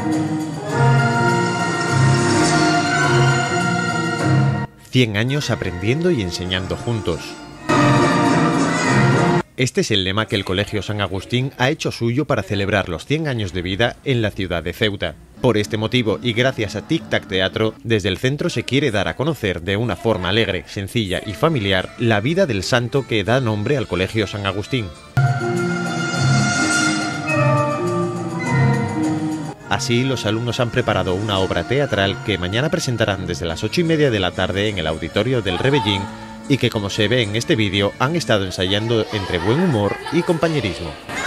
«100 años aprendiendo y enseñando juntos». Este es el lema que el Colegio San Agustín ha hecho suyo para celebrar los 100 años de vida en la ciudad de Ceuta. Por este motivo y gracias a Tic Tac Teatro, desde el centro se quiere dar a conocer de una forma alegre, sencilla y familiar la vida del santo que da nombre al Colegio San Agustín. Así, los alumnos han preparado una obra teatral que mañana presentarán desde las 8:30 de la tarde en el auditorio del Rebellín y que, como se ve en este vídeo, han estado ensayando entre buen humor y compañerismo.